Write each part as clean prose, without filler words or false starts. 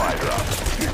supply drop.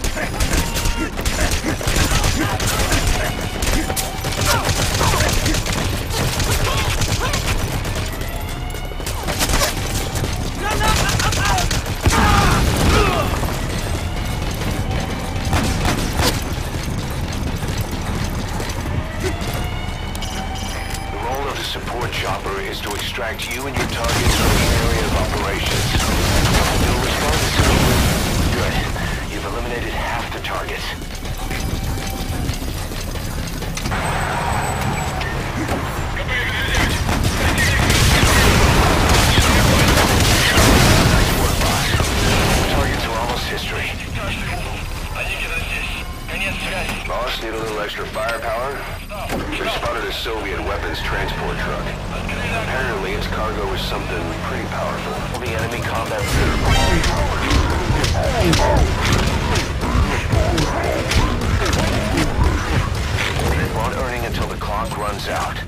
The role of the support chopper is to extract you and your targets from the area of operations. You'll respond to some... Good. You've eliminated half the targets. History. Boss, need a little extra firepower? We spotted a Soviet weapons transport truck. Apparently its cargo was something pretty powerful. The enemy combat They won't earning until the clock runs out.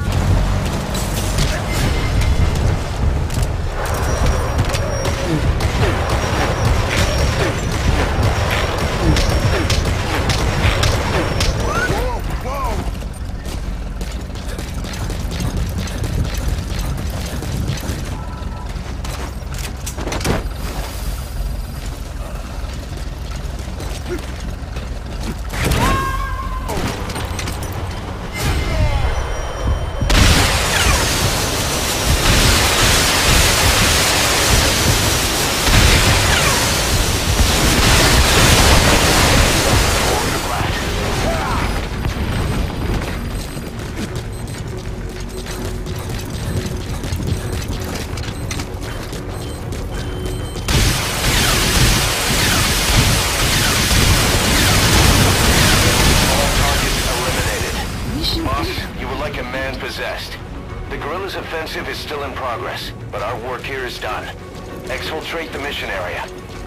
The guerrillas' offensive is still in progress, but our work here is done. Exfiltrate the mission area.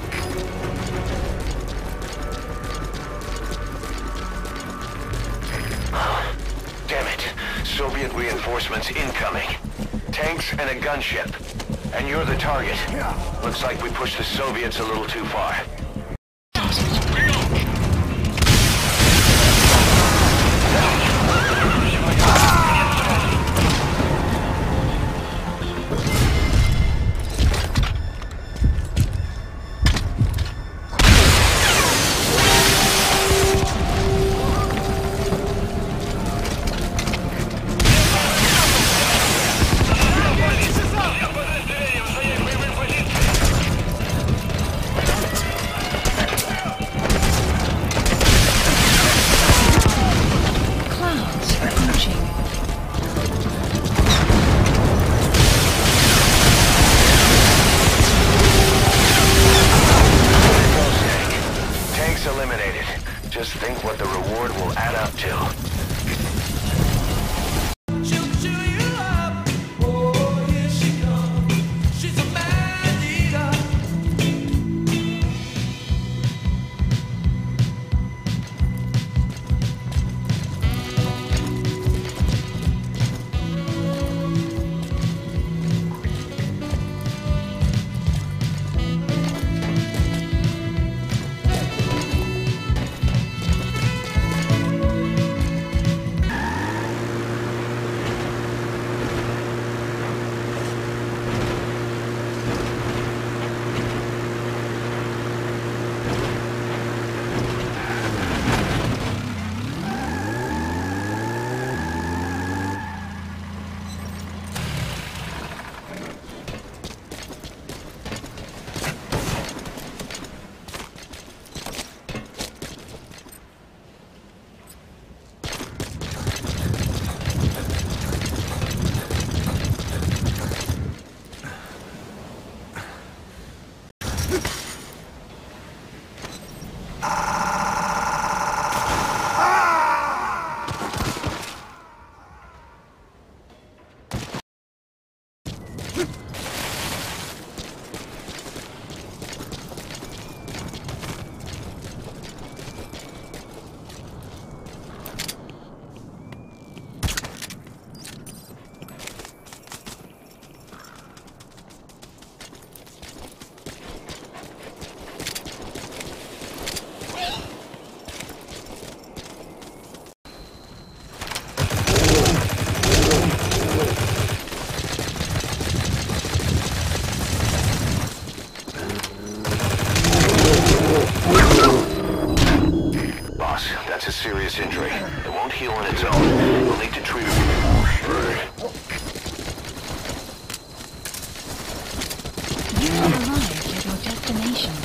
Damn it. Soviet reinforcements incoming. Tanks and a gunship. And you're the target. Looks like we pushed the Soviets a little too far. Eliminated. Just think what the reward will add up to. injury. It won't heal on its own. You'll need to treat it. You have arrived at your destination.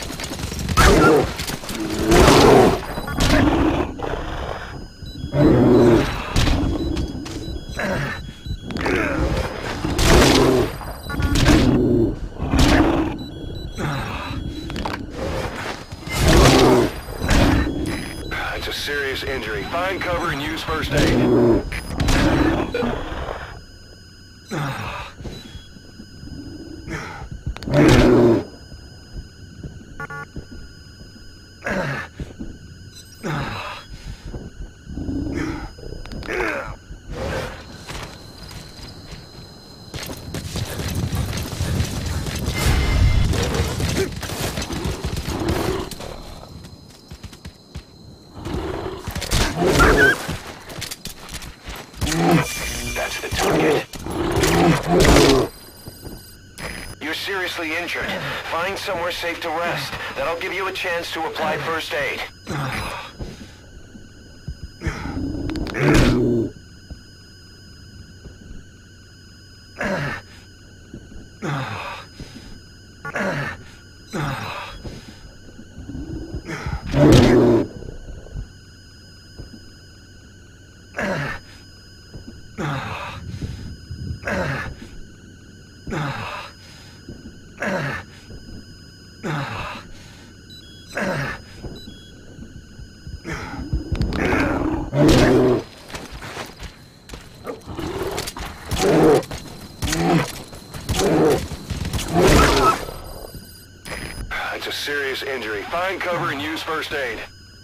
It's a serious injury. Find cover and use first aid. That's the target. You're seriously injured. Find somewhere safe to rest. That'll give you a chance to apply first aid. It's a serious injury. Find cover and use first aid.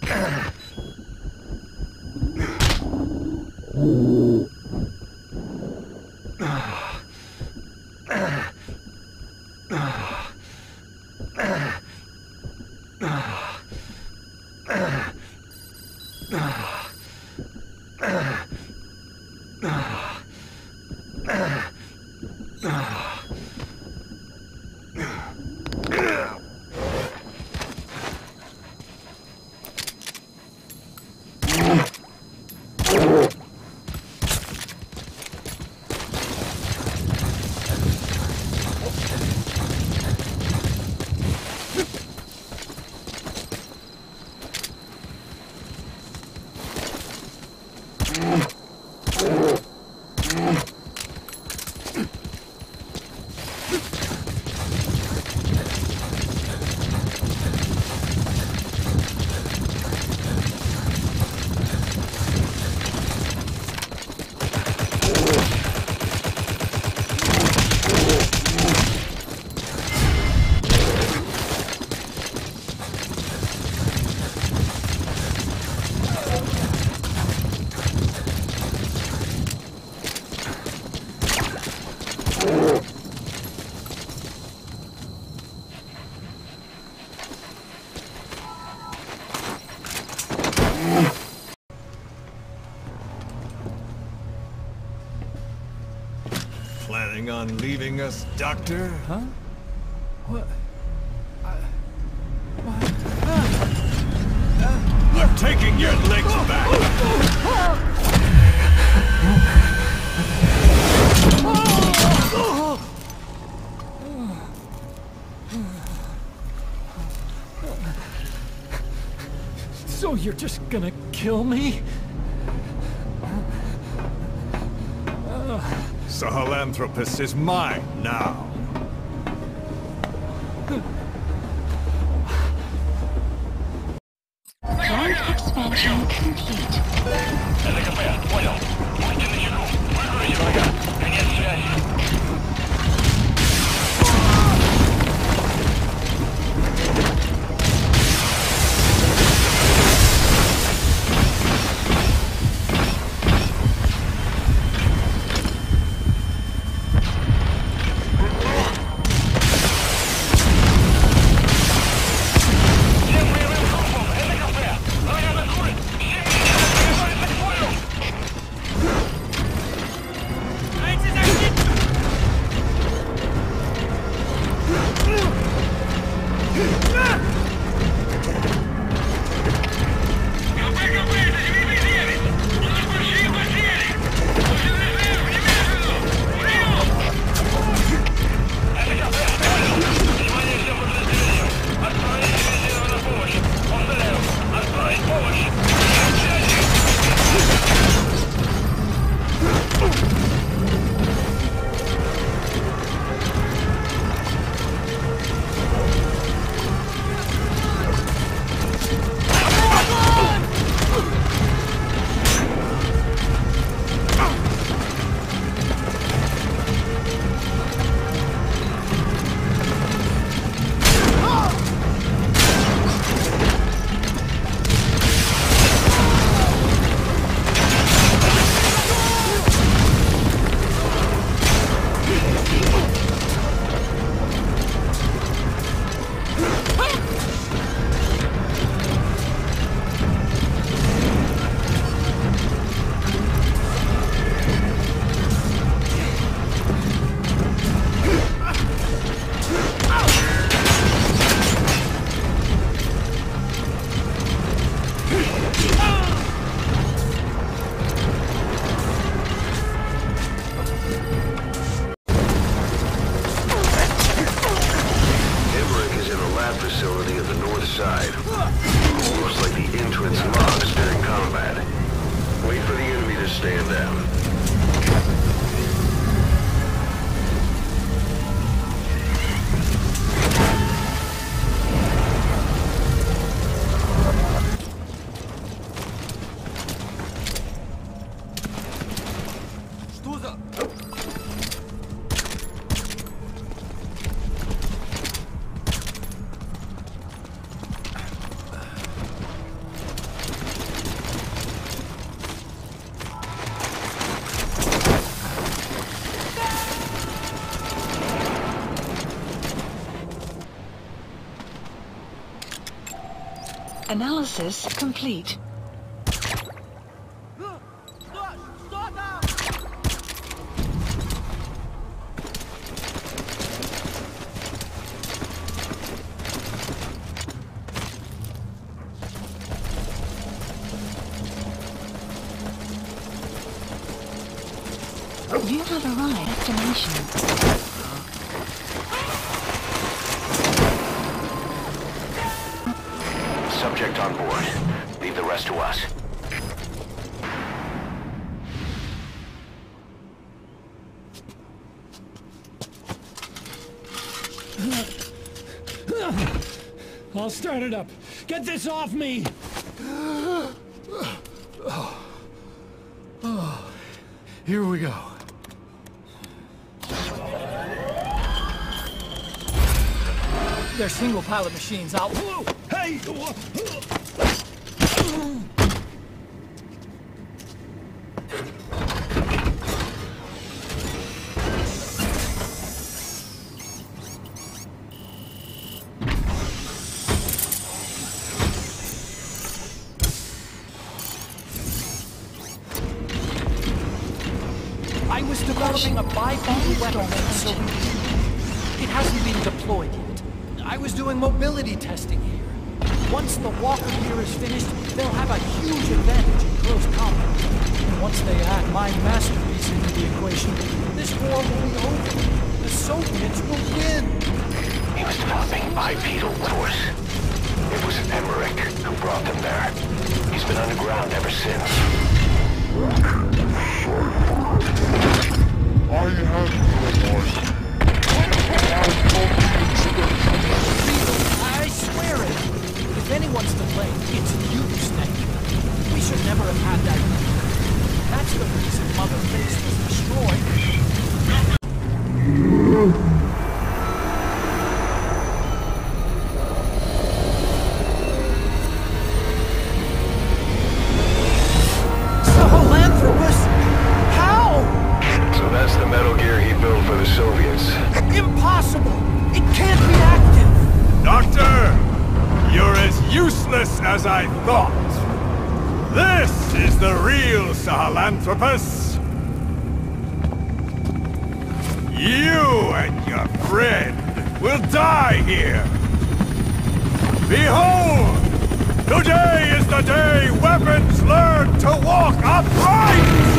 Planning on leaving us, Doctor? Huh? What? I'm taking your legs back! So you're just gonna kill me? Sahelanthropus is mine now. Plant expansion complete. stand down. Analysis complete. You have arrived at destination. Subject on board. Leave the rest to us. I'll start it up. Get this off me! Here we go. They're single pilot machines. I'll... Hey! I was developing a bipedal weapon for the Soviet Union. It hasn't been deployed yet. I was doing mobility testing here. Once the Walker gear is finished, they'll have a huge advantage in close combat. And once they add my masterpiece into the equation, this war will be over. The Soviets will win. He was developing bipedal force. It was Emmerich who brought them there. He's been underground ever since. I have no voice. I swear it! If anyone's to blame, it's you, Snake. We should never have had that. That's the reason Mother Base was destroyed. Sahelanthropus? How? So that's the Metal Gear he built for the Soviets. Impossible! It can't be active! Doctor! You're as useless as I thought! This is the real Sahelanthropus! You and your friend will die here! Behold! Today is the day weapons learn to walk upright!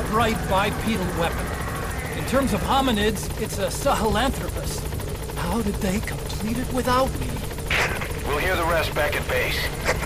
upright bipedal weapon. In terms of hominids, it's a Sahelanthropus. How did they complete it without me? We'll hear the rest back at base.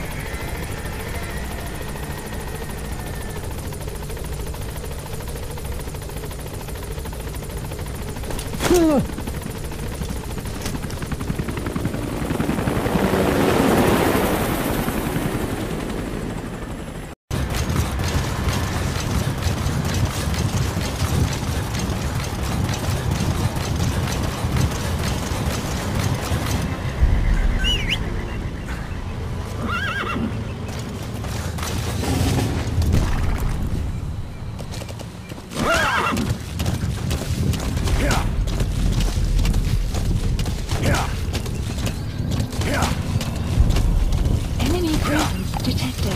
Enemy presence detected.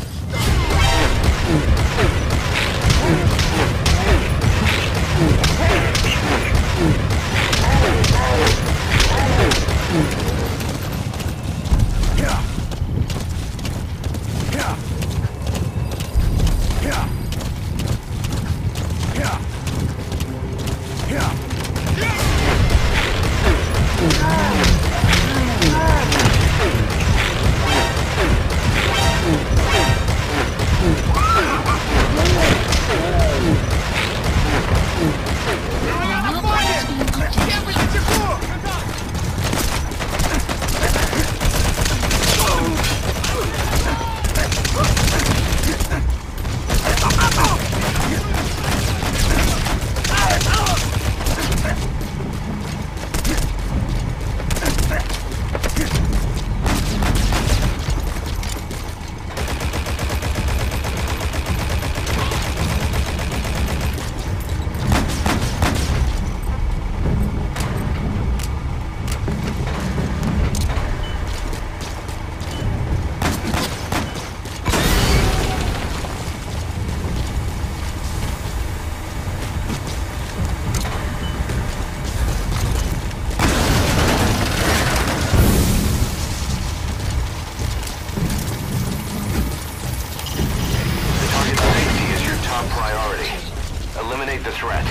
Eliminate the threat.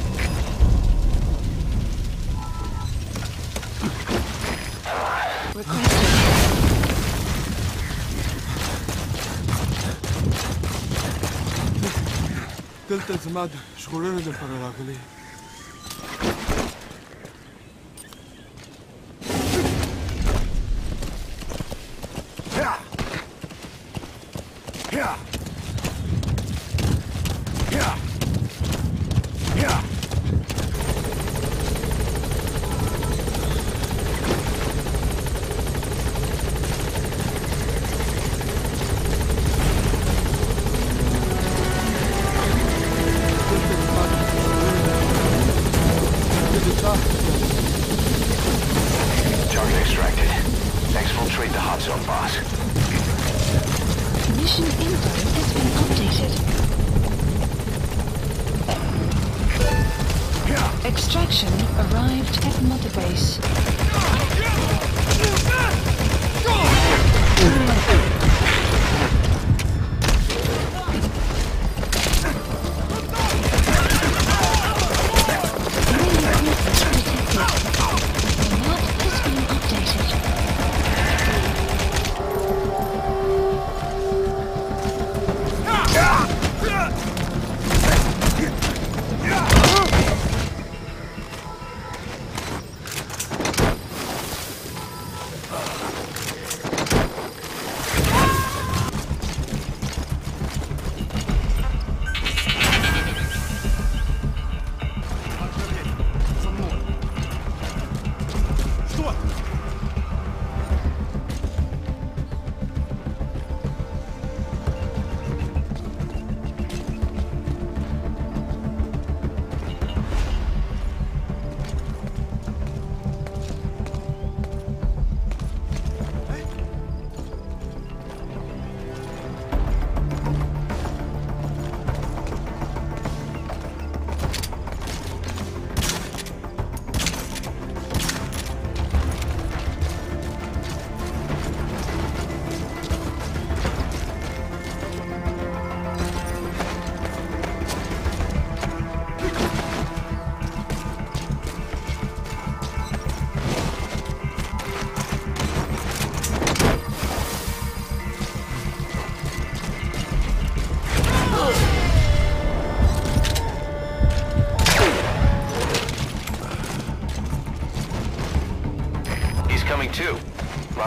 Delta Zamad, شغلنا ده فرلاقلي. Target extracted. Exfiltrate the hot zone, boss. Mission info has been updated. Extraction arrived at Mother Base.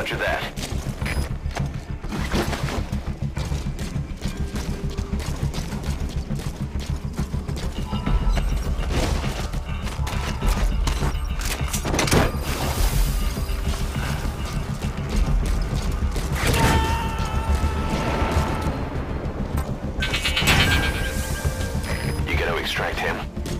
Roger that. You gotta extract him.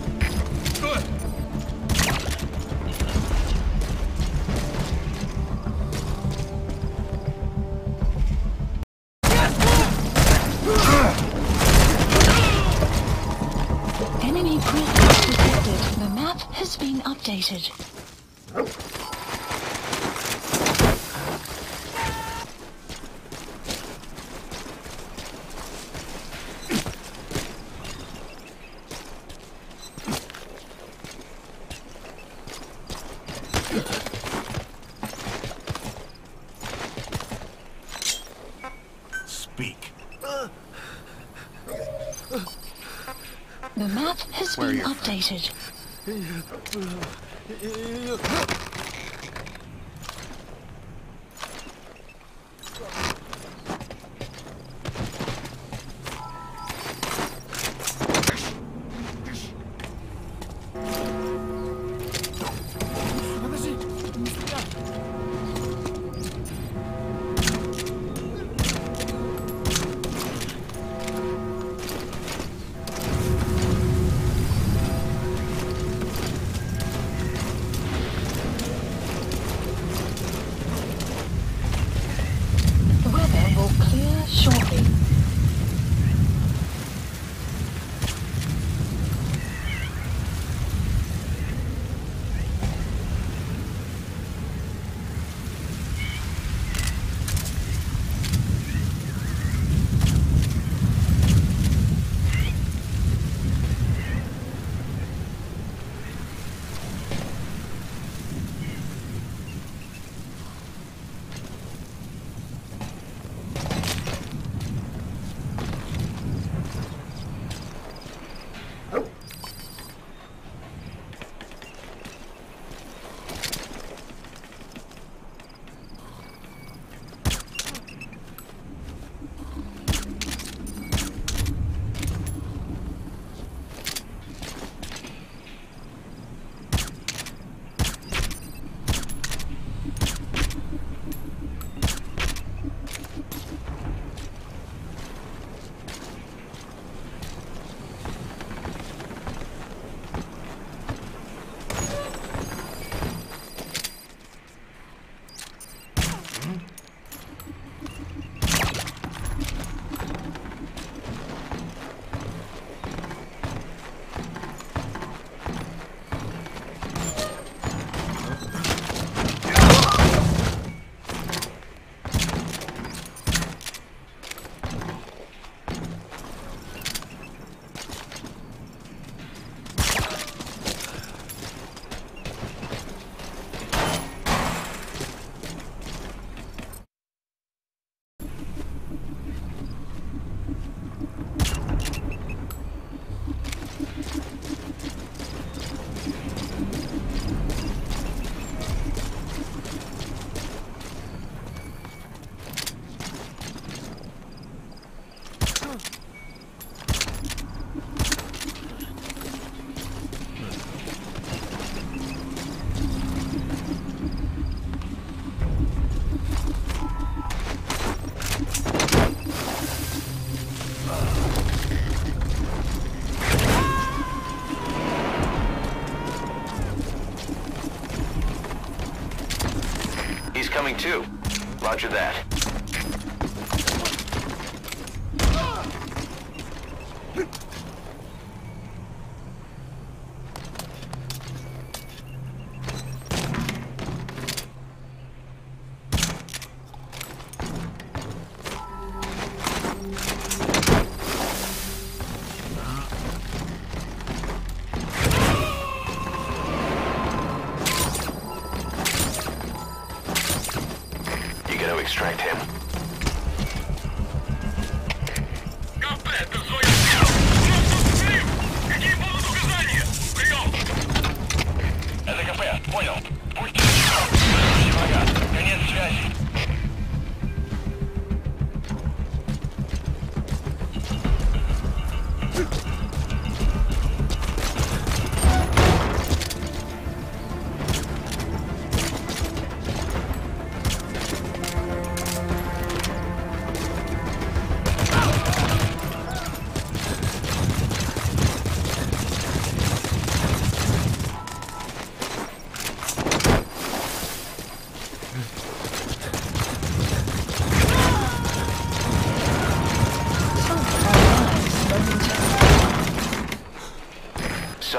Enemy presence detected. The map has been updated. Speak. The map has Where are been your updated. The weather will clear shortly. Coming too. Roger that. You gotta extract him.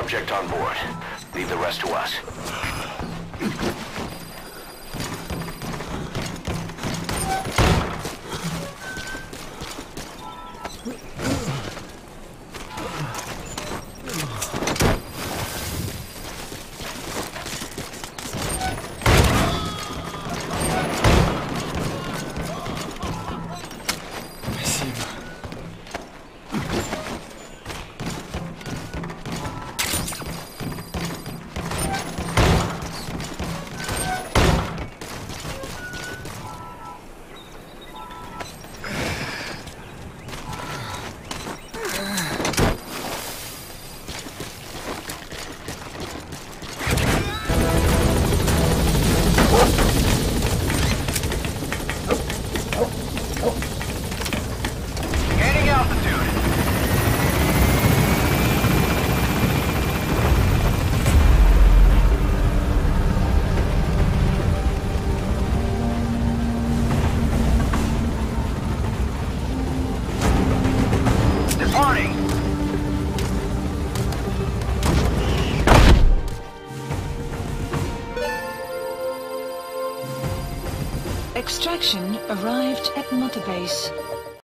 subject on board. Leave the rest to us. Gaining altitude. Departing. Extraction arrived at Mother Base.